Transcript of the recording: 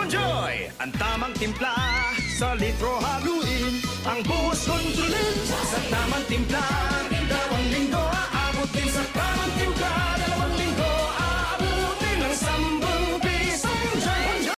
Bonjoy! Ang tamang timpla sa litro haluin. Ang buhos kontrolin sa tamang timpla.